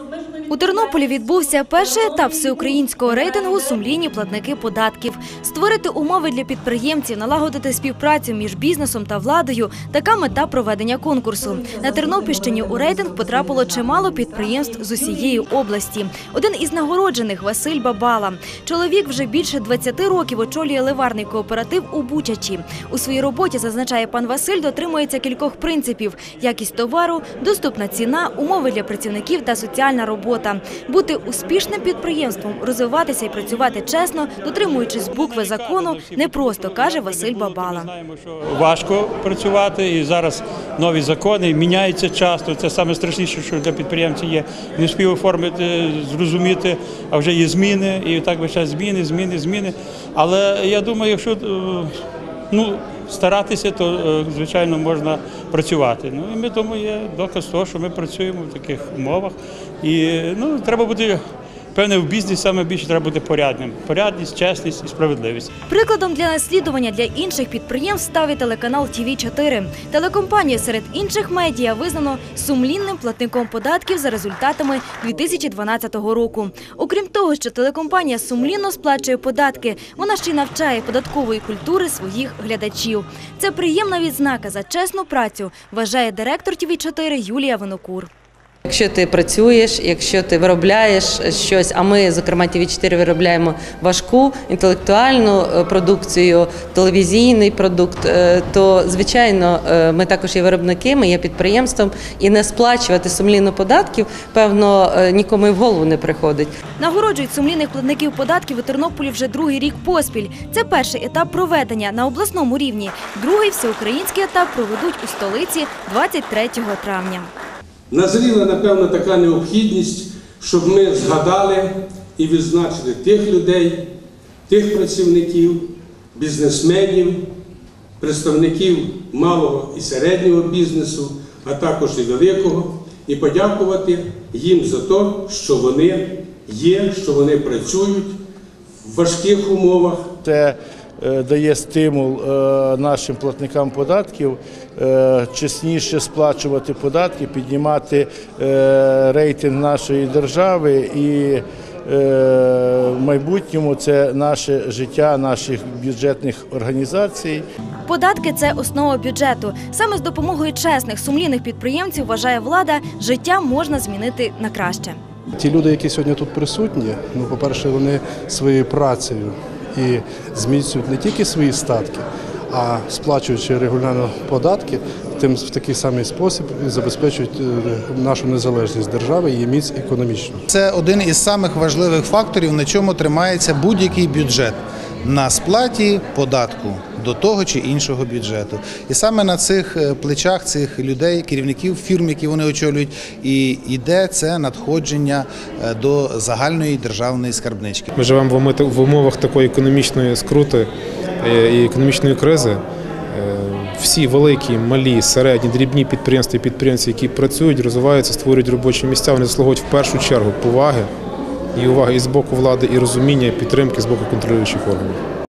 У Тернополі відбувся перший етап всеукраїнського рейтингу «Сумлінні платники податків». Створити умови для підприємців, налагодити співпрацю між бізнесом та владою – така мета проведення конкурсу. На Тернопільщині у рейтинг потрапило чимало підприємств з усієї області. Один із нагороджених – Василь Бабала. Чоловік вже більше 20 років очолює ливарний кооператив у Бучачі. У своїй роботі, зазначає пан Василь, дотримується кількох принципів – якість товару, доступна ціна, умови для працівників та соціальна робота. Бути успішним підприємством, розвиватися і працювати чесно, дотримуючись букви закону, непросто, каже Василь Бабала. Важко працювати, і зараз нові закони міняються часто. Це найстрашніше, що для підприємців є. Не встиг оформити, зрозуміти, а вже є зміни, і так весь час зміни. Але я думаю, якщо старатися, то, звичайно, можна працювати. І ми тому є доказ того, що ми працюємо в таких умовах. І треба бути, певне, в бізнесі саме більше треба бути порядним. Порядність, чесність і справедливість. Прикладом для наслідування для інших підприємств став і телеканал ТВ4. Телекомпанію серед інших медіа визнано сумлінним платником податків за результатами 2012 року. Окрім того, що телекомпанія сумлінно сплачує податки, вона ще й навчає податкової культури своїх глядачів. Це приємна відзнака за чесну працю, вважає директор ТВ4 Юлія Винокур. Якщо ти працюєш, якщо ти виробляєш щось, а ми, зокрема, ТВ4 виробляємо важку інтелектуальну продукцію, телевізійний продукт, то, звичайно, ми також є виробники, ми є підприємством, і не сплачувати сумлінно податків, певно, нікому і в голову не приходить. Нагороджують сумлінних платників податків у Тернополі вже другий рік поспіль. Це перший етап проведення на обласному рівні. Другий всеукраїнський етап проведуть у столиці 23 травня. Назріла, напевно, така необхідність, щоб ми згадали і відзначили тих людей, тих працівників, бізнесменів, представників малого і середнього бізнесу, а також і великого, і подякувати їм за те, що вони є, що вони працюють в важких умовах. Це дає стимул нашим платникам податків чесніше сплачувати податки, піднімати рейтинг нашої держави, і в майбутньому це наше життя наших бюджетних організацій. Податки – це основа бюджету. Саме з допомогою чесних, сумлінних підприємців, вважає влада, життя можна змінити на краще. Ті люди, які сьогодні тут присутні, по-перше, вони своєю працею і зміцнюють не тільки свої статки, а сплачуючи регулярно податки, тим в такий самий спосіб забезпечують нашу незалежність держави і її міць економічну. Це один із самих важливих факторів, на чому тримається будь-який бюджет – на сплаті податку до того чи іншого бюджету. І саме на цих плечах цих людей, керівників фірм, які вони очолюють, і йде це надходження до загальної державної скарбнички. Ми живемо в умовах такої економічної скрути і економічної кризи. Всі великі, малі, середні, дрібні підприємства і підприємці, які працюють, розвиваються, створюють робочі місця, вони заслуговують в першу чергу поваги і уваги і з боку влади, і розуміння, і підтримки з боку контролюючих органів.